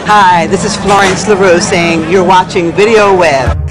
Hi, this is Florence LaRue saying you're watching Video Web.